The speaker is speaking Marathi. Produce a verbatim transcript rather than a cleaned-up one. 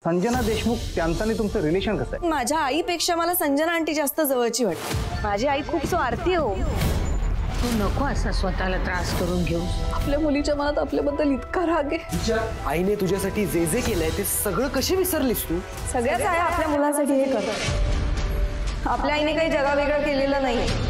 संजना देशमुख त्यांचं आणि तुमचं रिलेशन कसं आहे? माझ्या आईपेक्षा मला संजना आंटी जास्त जवळची वाटते. माझी आई खूप स्वार्थी हो. तू नको असा स्वतःला त्रास करून घेऊ. आपल्या मुलीच्या मनात आपल्याबद्दल इतका राग आहे. आईने तुझ्यासाठी जे जे केलंय ते सगळं कशी विसरलीस तू? सगळ्याच आई आपल्या मुलांसाठी हे करतात. आपल्या आईने काही जगा वेगळं केलेलं नाही.